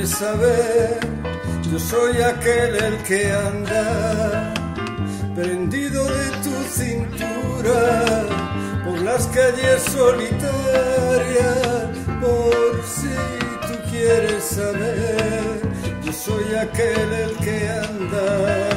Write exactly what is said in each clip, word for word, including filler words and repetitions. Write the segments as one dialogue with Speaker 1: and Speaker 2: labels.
Speaker 1: quieres saber, yo soy aquel el que anda prendido de tu cintura por las calles solitarias. Por si tú quieres saber, yo soy aquel el que anda.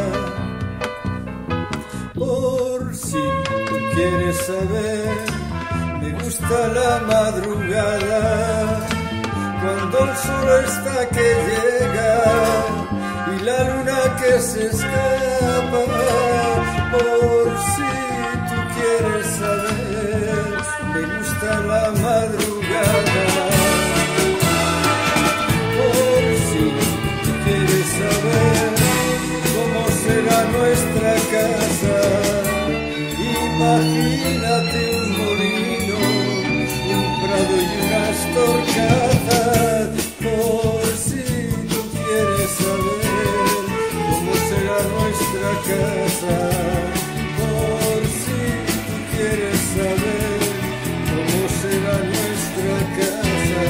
Speaker 1: Por si tú quieres saber, me gusta la madrugada, cuando el sol está que llega y la luna que se escapa. Por si tú quieres saber, me gusta la madrugada. Por si tú quieres saber cómo será nuestra casa, imagínate un molino, un prado y unas torcadas. Por si tú quieres saber cómo será nuestra casa, por si tú quieres saber cómo será nuestra casa.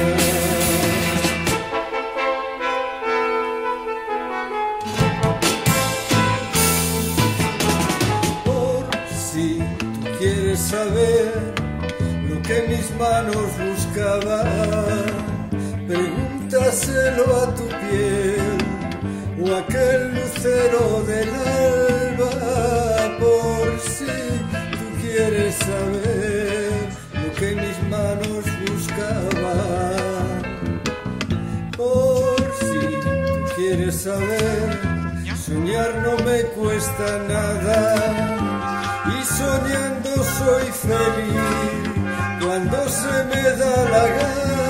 Speaker 1: Por si tú quieres saber lo que mis manos buscaban, pregúntaselo a tu piel o a aquel lucero del alba. Por si tú quieres saber lo que mis manos buscaban, por si tú quieres saber, soñar no me cuesta nada y soñando soy feliz cuando se me da la gana.